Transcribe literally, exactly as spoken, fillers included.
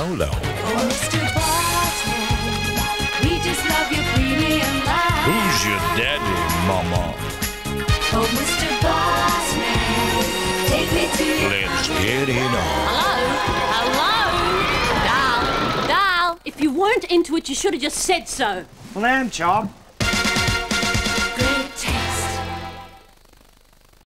Polo. Oh, Mister Bartman, we just love your premium line. Who's your daddy, Mama? Oh, Mister Bartman, take me to your Let's get it on. Hello? Hello? Dal? Dal? If you weren't into it, you should have just said so. Lamb chop.